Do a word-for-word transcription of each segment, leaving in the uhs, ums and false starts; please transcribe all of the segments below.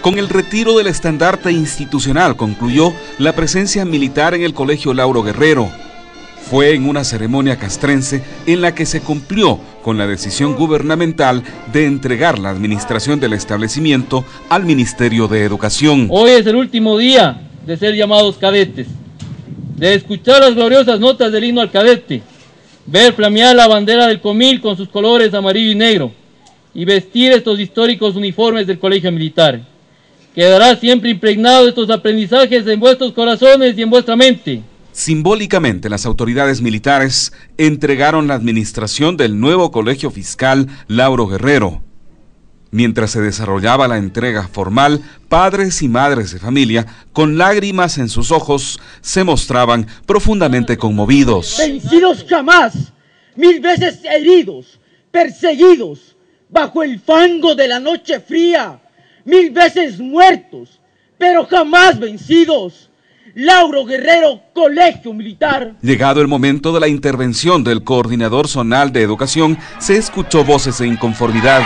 Con el retiro del estandarte institucional concluyó la presencia militar en el Colegio Lauro Guerrero. Fue en una ceremonia castrense en la que se cumplió con la decisión gubernamental de entregar la administración del establecimiento al Ministerio de Educación. Hoy es el último día de ser llamados cadetes, de escuchar las gloriosas notas del himno al cadete, ver flamear la bandera del Comil con sus colores amarillo y negro y vestir estos históricos uniformes del Colegio Militar. Quedará siempre impregnado estos aprendizajes en vuestros corazones y en vuestra mente. Simbólicamente, las autoridades militares entregaron la administración del nuevo Colegio Fiscal Lauro Guerrero. Mientras se desarrollaba la entrega formal, padres y madres de familia, con lágrimas en sus ojos, se mostraban profundamente conmovidos. Vencidos jamás, mil veces heridos, perseguidos, bajo el fango de la noche fría, mil veces muertos, pero jamás vencidos. Lauro Guerrero, Colegio Militar. Llegado el momento de la intervención del coordinador zonal de educación, se escuchó voces de inconformidad.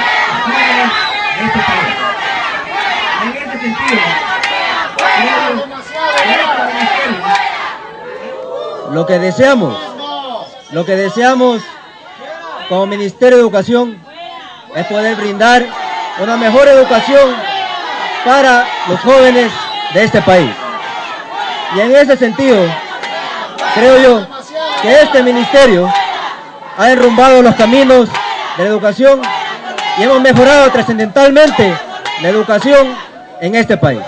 Lo que deseamos, lo que deseamos como Ministerio de Educación es poder brindar una mejor educación para los jóvenes de este país. Y en ese sentido, creo yo que este ministerio ha enrumbado los caminos de la educación y hemos mejorado trascendentalmente la educación en este país.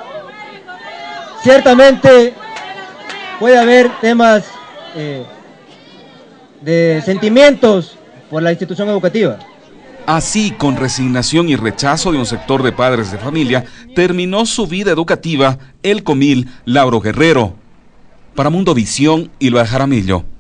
Ciertamente puede haber temas eh, de sentimientos por la institución educativa. Así, con resignación y rechazo de un sector de padres de familia, terminó su vida educativa el Comil Lauro Guerrero. Para Mundo Visión, Hilva Jaramillo.